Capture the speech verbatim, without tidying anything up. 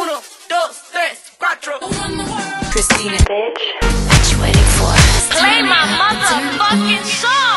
Uno, dos, tres, cuatro. Christina, bitch. What you waiting for? Play my motherfucking song.